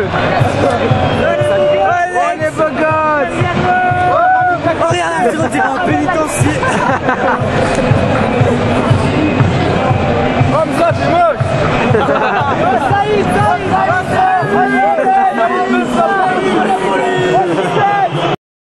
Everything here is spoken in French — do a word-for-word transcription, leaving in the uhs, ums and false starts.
Oh les beaux gosses. Oh regarde, on dirait un pénitencier.